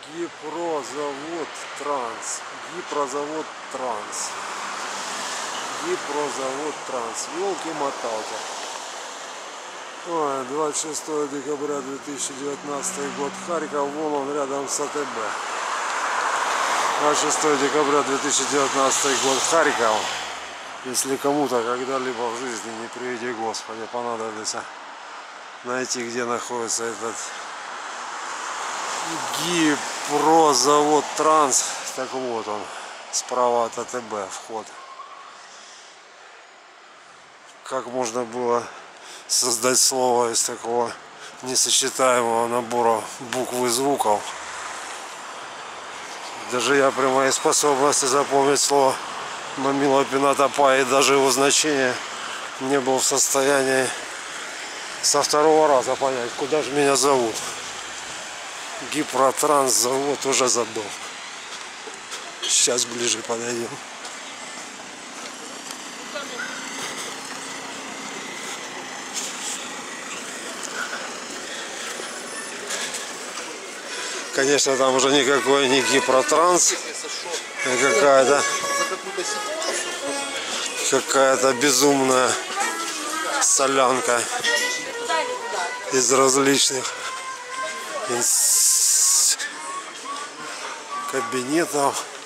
Гипрозавод Транс. Гипрозавод Транс. Гипрозавод Транс. Ёлки-моталки. 26 декабря 2019 год. Харьков, вон он рядом с АТБ. 26 декабря 2019 год. Харьков. Если кому-то когда-либо в жизни, не приведи Господи, понадобится найти, где находится этот Гипрозавод Транс, так вот он, справа от АТБ вход. Как можно было создать слово из такого несочетаемого набора букв и звуков? Даже я при моей способности запомнить слово Мамила Пинатапа и даже его значение не был в состоянии со второго раза понять, куда же меня зовут. Гипротранс завод уже забыл. Сейчас ближе подойдем. Конечно, там уже никакой не Гипротранс, а какая-то безумная солянка из различных кабинетов.